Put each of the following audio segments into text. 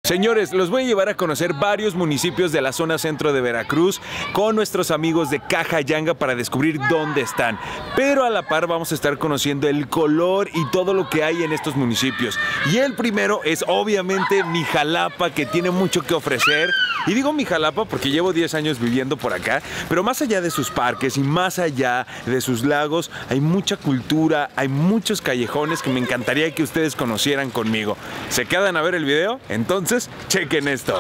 Señores, los voy a llevar a conocer varios municipios de la zona centro de Veracruz con nuestros amigos de Caja Yanga para descubrir dónde están. Pero a la par vamos a estar conociendo el color y todo lo que hay en estos municipios. Y el primero es obviamente Mijalapa, que tiene mucho que ofrecer. Y digo Mijalapa porque llevo 10 años viviendo por acá, pero más allá de sus parques y más allá de sus lagos, hay mucha cultura, hay muchos callejones que me encantaría que ustedes conocieran conmigo. ¿Se quedan a ver el video? Entonces, chequen esto.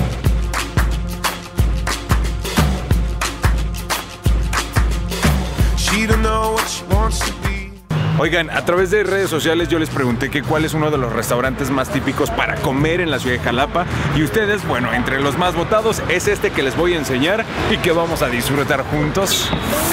Oigan, a través de redes sociales yo les pregunté que cuál es uno de los restaurantes más típicos para comer en la ciudad de Jalapa. Y ustedes, bueno, entre los más votados es este que les voy a enseñar y que vamos a disfrutar juntos.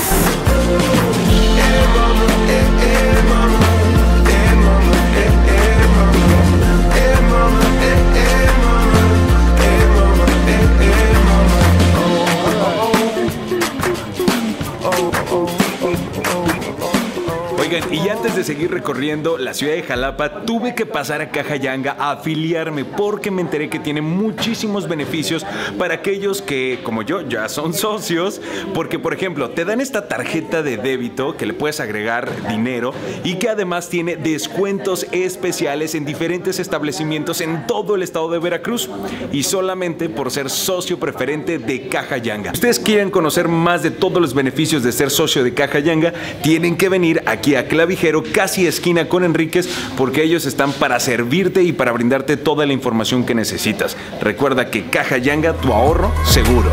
Oigan, y antes de seguir recorriendo la ciudad de Jalapa, tuve que pasar a Caja Yanga a afiliarme porque me enteré que tiene muchísimos beneficios para aquellos que, como yo, ya son socios. Porque, por ejemplo, te dan esta tarjeta de débito que le puedes agregar dinero y que además tiene descuentos especiales en diferentes establecimientos en todo el estado de Veracruz. Y solamente por ser socio preferente de Caja Yanga. Si ustedes quieren conocer más de todos los beneficios de ser socio de Caja Yanga, tienen que venir aquí a Clavijero, casi esquina con Enríquez, porque ellos están para servirte y para brindarte toda la información que necesitas. Recuerda que Caja Yanga, tu ahorro seguro.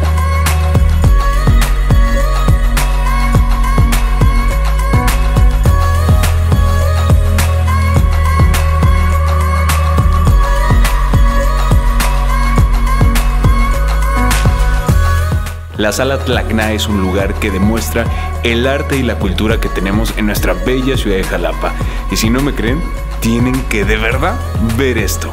La Sala Tlacna es un lugar que demuestra el arte y la cultura que tenemos en nuestra bella ciudad de Jalapa. Y si no me creen, tienen que de verdad ver esto.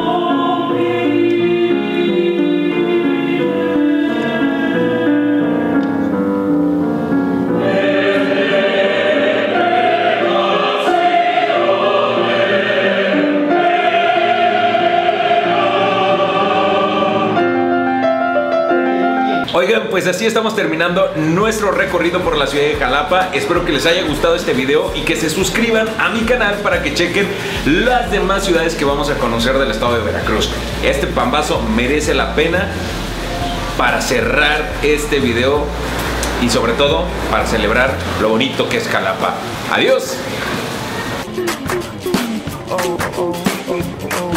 Oigan, pues así estamos terminando nuestro recorrido por la ciudad de Jalapa. Espero que les haya gustado este video y que se suscriban a mi canal para que chequen las demás ciudades que vamos a conocer del estado de Veracruz. Este pambazo merece la pena para cerrar este video y sobre todo para celebrar lo bonito que es Jalapa. ¡Adiós!